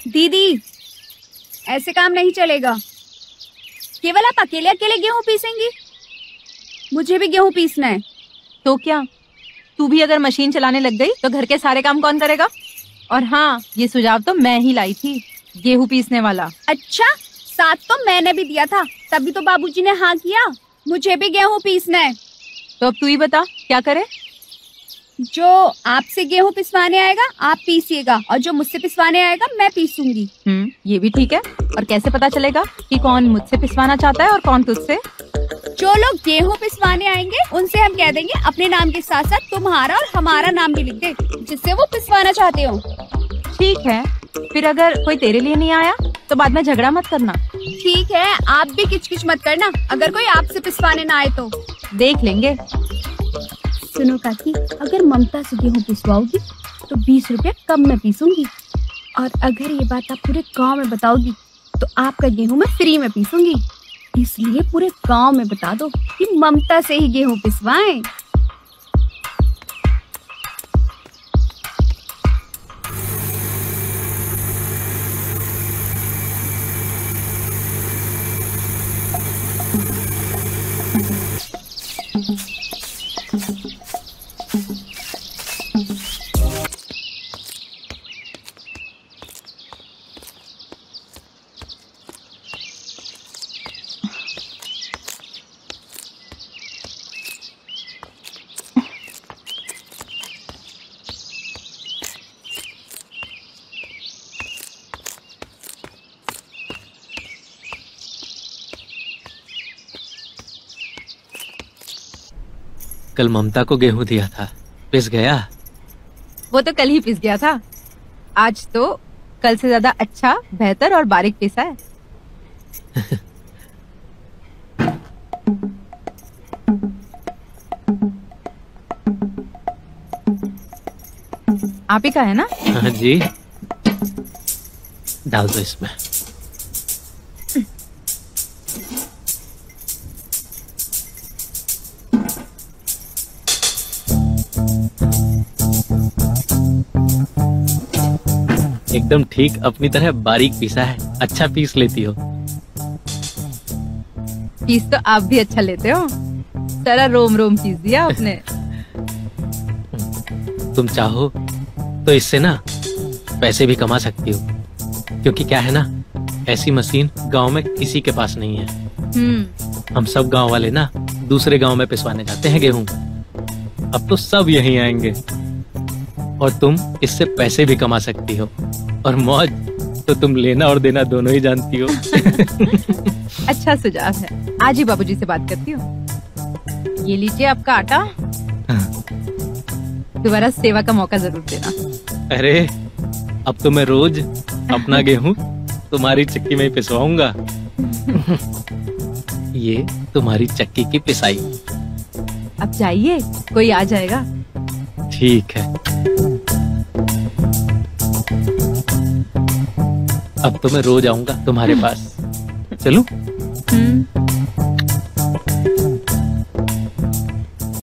दीदी, ऐसे काम नहीं चलेगा। केवल आप अकेले अकेले गेहूं पीसेंगी? मुझे भी गेहूं पीसना है। तो क्या तू भी अगर मशीन चलाने लग गई तो घर के सारे काम कौन करेगा? और हाँ, ये सुझाव तो मैं ही लाई थी, गेहूं पीसने वाला। अच्छा, साथ तो मैंने भी दिया था, तभी तो बाबूजी ने हाँ किया। मुझे भी गेहूं पीसना है। तो अब तू ही बता क्या करे? जो आपसे गेहूं पिसवाने आएगा आप पीसिएगा, और जो मुझसे पिसवाने आएगा मैं पीसूंगी। ये भी ठीक है। और कैसे पता चलेगा कि कौन मुझसे पिसवाना चाहता है और कौन तुझसे? जो लोग गेहूं पिसवाने आएंगे उनसे हम कह देंगे अपने नाम के साथ साथ तुम्हारा और हमारा नाम भी लिख दे, जिससे वो पिसवाना चाहते हो। ठीक है, फिर अगर कोई तेरे लिए नहीं आया तो बाद में झगड़ा मत करना। ठीक है, आप भी किचकिच मत करना अगर कोई आपसे पिसवाने ना आए तो। देख लेंगे। सुनो काकी, अगर ममता से गेहूं पिसवाओगी तो 20 रुपया कम में पीसूंगी, और अगर ये बात आप पूरे गांव में बताओगी तो आपका गेहूं मैं फ्री में पीसूंगी। इसलिए पूरे गांव में बता दो कि ममता से ही गेहूं पिसवाएं। कल ममता को गेहूं दिया था, पिस गया। वो तो कल ही पिस गया था, आज तो कल से ज्यादा अच्छा, बेहतर और बारीक पिसा है। आप ही का है ना? हाँ जी, डाल दो इसमें। एकदम ठीक अपनी तरह बारीक पीसा है, अच्छा पीस लेती हो। पीस तो आप भी अच्छा लेते हो, सारा रोम रोम पीस दिया आपने। तुम चाहो तो इससे ना पैसे भी कमा सकती हो, क्योंकि क्या है ना, ऐसी मशीन गांव में किसी के पास नहीं है। हम सब गांव वाले ना दूसरे गांव में पिसवाने जाते हैं गेहूं। अब तो सब यहीं आएंगे और तुम इससे पैसे भी कमा सकती हो, और मौज तो तुम लेना और देना दोनों ही जानती हो। अच्छा सुझाव है, आज ही बाबूजी से बात करती हूँ। ये लीजिए आपका आटा, दोबारा सेवा का मौका जरूर देना। अरे अब तो मैं रोज अपना गेहूं तुम्हारी चक्की में ही पिसवाऊंगा। ये तुम्हारी चक्की की पिसाई। अब जाइए, कोई आ जाएगा। ठीक है, अब तो मैं रोज आऊंगा तुम्हारे पास। चलूं?